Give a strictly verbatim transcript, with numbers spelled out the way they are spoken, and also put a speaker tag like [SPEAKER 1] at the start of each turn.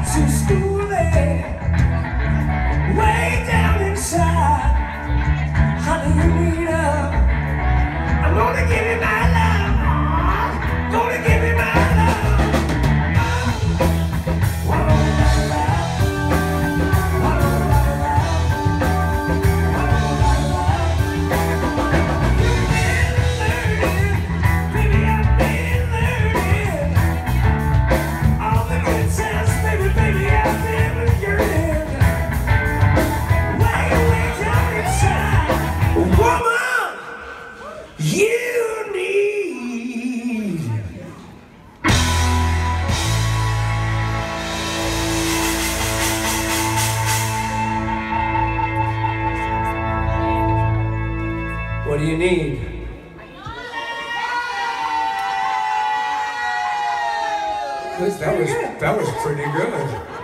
[SPEAKER 1] to school, eh? Way down inside. Honey, you need up. I'm gonna give you my love. Gonna give you my love. You need. What do you need?
[SPEAKER 2] That was that was pretty good.